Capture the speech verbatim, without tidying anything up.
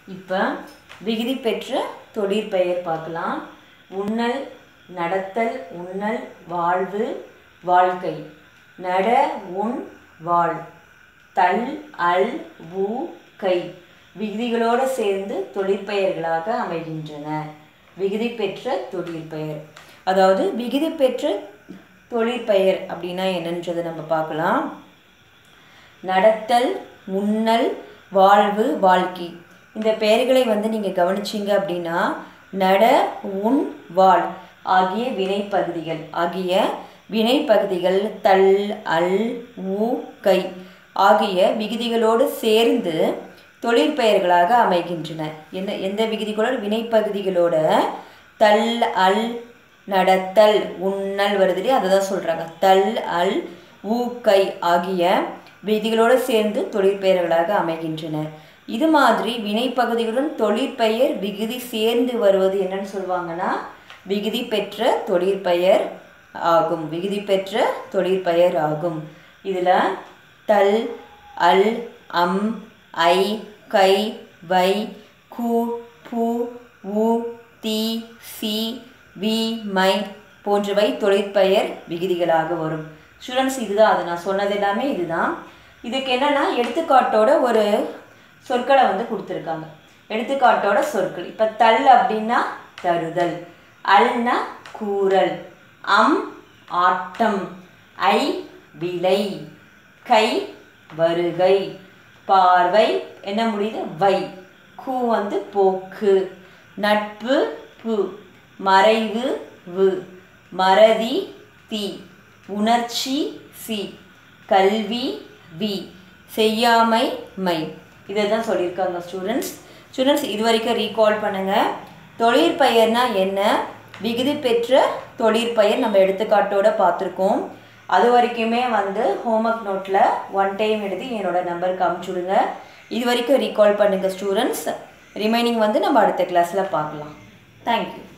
இப்போ விகுதி பெற்ற தொழிற்பெயர் பார்க்கலாம். உண்ணல், நடத்தல், உண்ணல், வாழ்வு, வாழ்க்கை. நட, உண், வாழ். தல், அல், ஊ, கை விகுதிகளோடு சேர்ந்து தொழிற்பெயர்களாக அமைகின்றன. விகுதி பெற்ற தொழிற்பெயர், அதாவது விகுதி பெற்ற தொழிற்பெயர் அப்படின்னா என்னன்றதை நம்ம பார்க்கலாம். நடத்தல், உண்ணல், வாழ்வு, வாழ்க்கை இந்த பெயர்களை வந்து நீங்கள் கவனிச்சிங்க அப்படின்னா நட, உண், வாழ் ஆகிய வினைப்பகுதிகள் ஆகிய வினைப்பகுதிகள் தல், அல், ஊ, கை ஆகிய விகுதிகளோடு சேர்ந்து தொழிற்பெயர்களாக அமைகின்றன. என்ன எந்த விகுதிகளோடு? வினைப்பகுதிகளோட தல், அல், நடத்தல், உண்ணல் வருது இல்லையா, அதை தான் சொல்கிறாங்க. தல், அல், ஊ, கை ஆகிய விகுதிகளோடு சேர்ந்து தொழிற்பெயர்களாக அமைகின்றன. இது மாதிரி வினைப்பகுதிகளுடன் தொழிற்பெயர் விகுதி சேர்ந்து வருவது என்னன்னு சொல்லுவாங்கன்னா விகுதி பெற்ற தொழிற்பெயர் ஆகும். விகுதி பெற்ற தொழிற்பெயர் ஆகும். இதில் தல், அல், அம், ஐ, கை, வை, கு, பு, உ, தி, சி, வி, மை போன்றவை தொழிற்பெயர் விகுதிகளாக வரும். ஸ்டூடெண்ட்ஸ், இதுதான் அது நான் சொன்னது எல்லாமே இதுதான். இதுக்கு என்னென்னா எடுத்துக்காட்டோட ஒரு சொற்களை வந்து கொடுத்துருக்காங்க. எடுத்துக்காட்டோட சொற்கள். இப்போ தல் அப்படின்னா தருதல், அல்னா கூறல், அம் ஆட்டம், ஐ விலை, கை வருகை, பார்வை என்ன முடியுது வை, கூ வந்து போக்கு, நட்பு பு, மறைவு வு, மறதி தி, உணர்ச்சி சி, கல்வி வி, செய்யாமை மை. இதை தான் சொல்லியிருக்காங்க ஸ்டூடெண்ட்ஸ். ஸ்டூடெண்ட்ஸ் இது வரைக்கும் ரீகால் பண்ணுங்கள். தொழிற்பெயர்னா என்ன, விகுதி பெற்ற தொழிற்பெயர் நம்ம எடுத்துக்காட்டோட பார்த்துருக்கோம். அது வரைக்குமே வந்து ஹோம்ஒர்க் நோட்டில் ஒன் டைம் எழுதி என்னோட நம்பருக்கு அனுப்பிச்சுடுங்க. இது வரைக்கும் ரீகால் பண்ணுங்கள் ஸ்டூடெண்ட்ஸ். ரிமைனிங் வந்து நம்ம அடுத்த கிளாஸில் பார்க்கலாம். தேங்க்யூ.